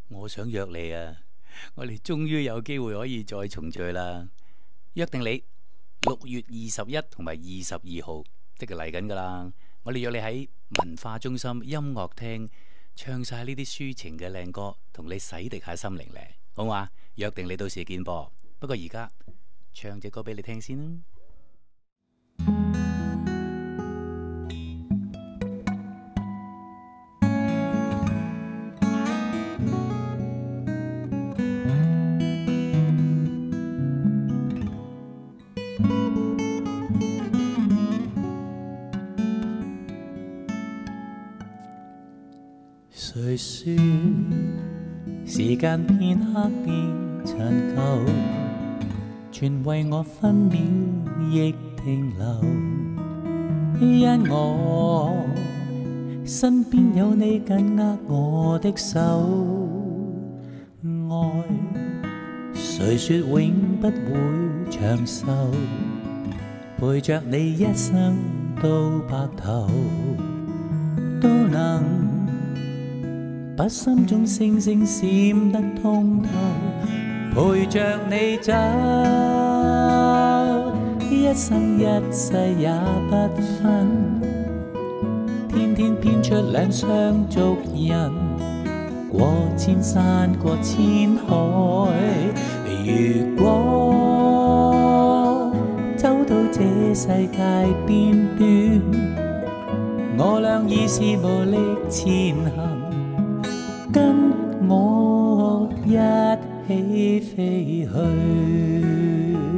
我想約你啊，我哋終於有機會可以再重聚啦。約定你6月21同埋22號，即係嚟緊噶啦。我哋約你喺文化中心音樂廳唱晒呢啲抒情嘅靚歌，同你洗滌下心靈咧，好嘛？約定你到時見噃。不過而家唱隻歌俾你聽先啦。誰說時間片刻變陳舊，全為我分秒亦停留，因我身邊有你緊握我的手。愛誰說永不會長壽，陪着你一生到白頭，都能把心中星星閃得通透，陪着你走，一生一世也不分，天天編出兩雙足印，過千山過千海。如果走到這世界邊端，我倆已是無力前行，跟我一起飛去。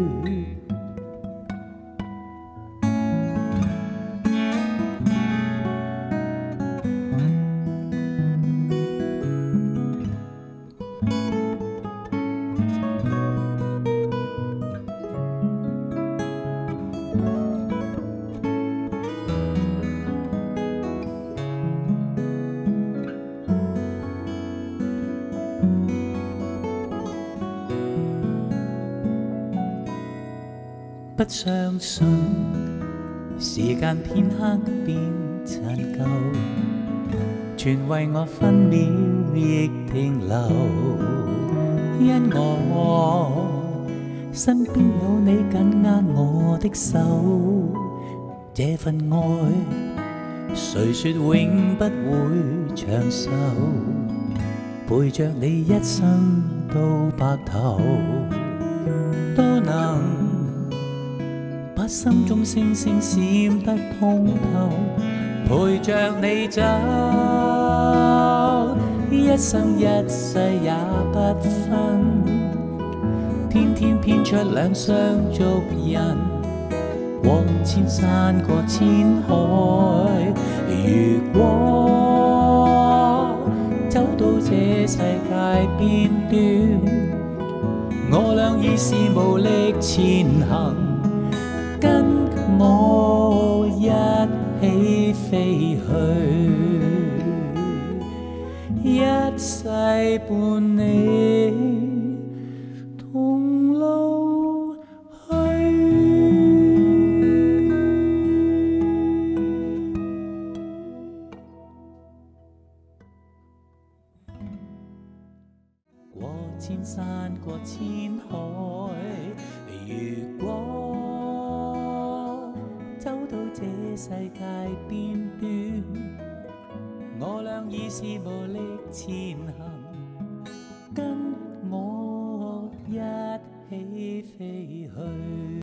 不相信時間片刻變陳舊，全為我分秒亦停留，因我身邊有你緊握我的手。這份愛誰說永不會長壽，陪着你一生到白頭，都能把心中星星閃得通透，陪着你走，一生一世也不分，天天編出兩雙足印，過千山過千海。如果走到這世界邊端，我倆已是無力前行，跟我一起飛去，一世伴你同路去。過千山過千海，如果走到這世界邊端，我倆已是無力前行，跟我一起飛去。